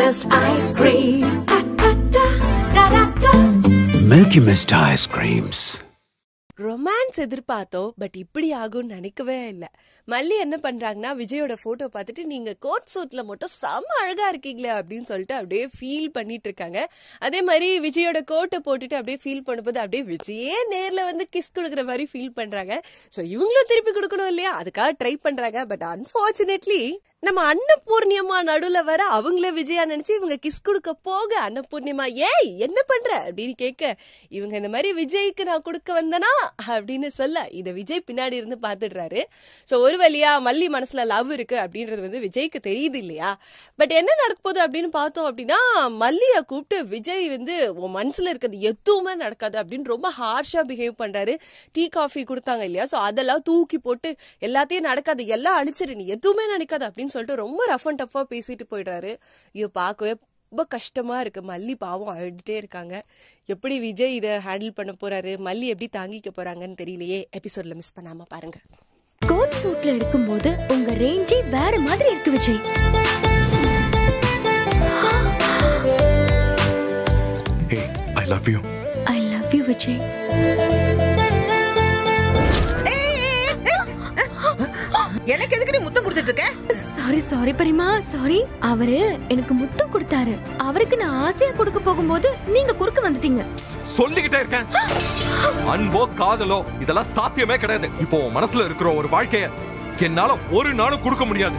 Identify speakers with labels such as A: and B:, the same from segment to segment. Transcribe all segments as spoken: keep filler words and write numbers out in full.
A: Mist ice cream. Da, da, da, da, da, da. Milky Mist ice creams.
B: Romance எதிர்பார்த்தோம், but இப்படி ஆகும்னு நினைக்கவே இல்லை. மல்லி என்ன பண்றாங்கன்னா, விஜயோட போட்டோ பார்த்துட்டு நீங்க கோட் சூட்ல மட்டும் செம்ம அழகா இருக்கீங்களே அப்படின்னு சொல்லிட்டு அப்படியே ஃபீல் பண்ணிட்டு இருக்காங்க. அதே மாதிரி விஜயோட கோட்டை போட்டுட்டு அப்படியே ஃபீல் பண்ணும்போது அப்படியே விஜயே நேர்ல வந்து கிஸ் கொடுக்குற மாதிரி ஃபீல் பண்றாங்க. ஸோ இவங்களும் திருப்பி கொடுக்கணும் இல்லையா, அதுக்காக ட்ரை பண்றாங்க. பட் அன்பார்ச்சுனேட்லி நம்ம அன்னபூர்ணிமா நடுவுல வர அவங்கள விஜயா நினைச்சு இவங்க கிஸ் கொடுக்க போக அன்னபூர்ணிமா ஏய் என்ன பண்ற அப்படின்னு கேட்க, இவங்க இந்த மாதிரி விஜய்க்கு நான் கொடுக்க வந்தனா அப்படின்னு சொல்ல இதை விஜய் பின்னாடி இருந்து பாத்துடுறாரு. ஸோ ஒரு வழியா மல்லி மனசுல லவ் இருக்கு அப்படின்றது வந்து விஜய்க்கு தெரியுது இல்லையா. பட் என்ன நடக்க போகுது அப்படின்னு பார்த்தோம் அப்படின்னா, மல்லியை கூப்பிட்டு விஜய் வந்து உன் மனசுல இருக்கிறது எதுவுமே நடக்காது அப்படின்னு ரொம்ப ஹார்ஷா பிஹேவ் பண்றாரு. டீ காஃபி கொடுத்தாங்க இல்லையா, ஸோ அதெல்லாம் தூக்கி போட்டு எல்லாத்தையும் நடக்காது, எல்லாம் அழிச்சிரு, நீ எதுவுமே நினைக்காது அப்படின்னு சொல்லிட்டு ரொம்ப ரஃப் அண்ட் டஃபா பேசிட்டு போயிடுறாரு. ஐயோ பார்க்கவே ரொம்ப கஷ்டமா இருக்கு. மல்லி பாவம் அழுதுட்டே இருக்காங்க. எப்படி விஜய் இதை ஹேண்டில் பண்ண போறாரு, மல்லி எப்படி தாங்கிக்க போறாங்கன்னு தெரியலையே. எபிசோட்ல மிஸ் பண்ணாம பாருங்க.
C: கோட் சூட்ல இருக்கும்போது உங்க ரேஞ்சே வேற மாதிரி இருக்கு Vijay.
D: Hey, I love you.
C: I love you Vijay.
E: எனக்கு எதுக்கு நீ முத்தம் கொடுத்துட்டு இருக்க?
C: Sorry sorry Parima sorry. அவரு எனக்கு முத்தம் கொடுத்தாரு. அவருக்கு நான் ஆசையா கொடுக்க போகும்போது நீங்க குறுக்க வந்துட்டீங்க.
D: சொல்லிக்கிட்டே இருக்கேன், அன்போ காதலோ இதெல்லாம் சாத்தியமே கிடையாது. இப்போ மனசுல இருக்கிற ஒரு வாழ்க்கைய என்னால ஒரு நாளும் கொடுக்க முடியாது.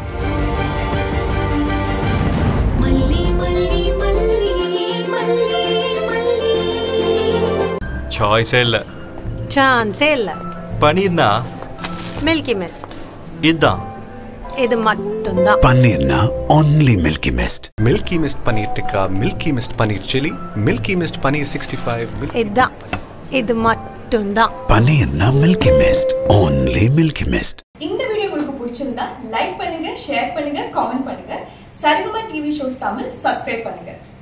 F: சாய்ஸே இல்ல,
G: சான்ஸே இல்ல.
F: பன்னீர்னா
G: மில்கி மிஸ்ட்
F: இதுதான்,
G: இது மட்டும்தான்.
A: பன்னீர்னா only Milky Mist.
F: Milky Mist paneer tikka, Milky Mist paneer chilli, Milky Mist paneer sixty five.
G: இதுதான், இது மட்டும்தான்.
A: பன்னீர்னா Milky Mist, only Milky Mist.
H: இந்த வீடியோ உங்களுக்கு பிடிச்சிருந்தா லைக் பண்ணுங்க, ஷேர் பண்ணுங்க, காமெண்ட் பண்ணுங்க. Saregama TV shows Tamil subscribe பண்ணுங்க.